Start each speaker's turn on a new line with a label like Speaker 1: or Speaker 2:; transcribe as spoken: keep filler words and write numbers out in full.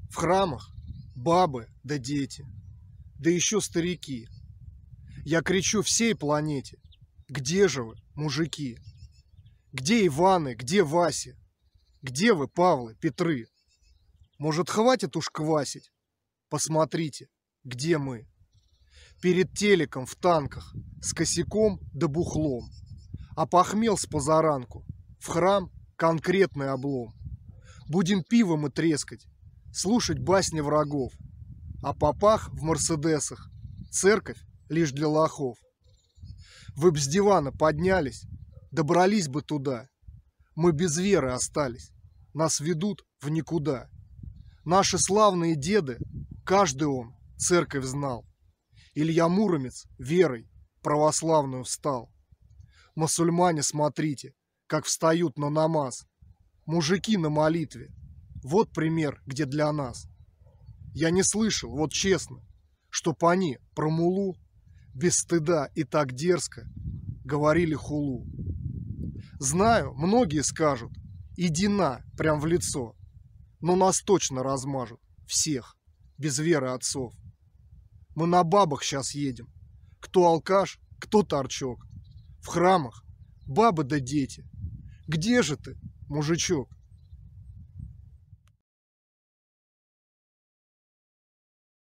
Speaker 1: В храмах бабы да дети, да еще старики. Я кричу всей планете: где же вы, мужики? Где Иваны, где Васи? Где вы, Павлы, Петры? Может, хватит уж квасить? Посмотрите, где мы. Перед телеком в танках, с косяком да бухлом. А похмел с позаранку, в храм конкретный облом. Будем пиво мы трескать, слушать басни врагов. А попах в мерседесах, церковь лишь для лохов. Вы б с дивана поднялись, добрались бы туда. Мы без веры остались, нас ведут в никуда. Наши славные деды, каждый он церковь знал. Илья Муромец верой православную встал. Мусульмане, смотрите, как встают на намаз. Мужики на молитве. Вот пример, где для нас. Я не слышал, вот честно, чтоб они про муллу без стыда и так дерзко говорили хулу. Знаю, многие скажут: иди на, прям в лицо. Но нас точно размажут, всех, без веры отцов. Мы на бабах сейчас едем. Кто алкаш, кто торчок. В храмах бабы да дети. Где же ты, мужичок?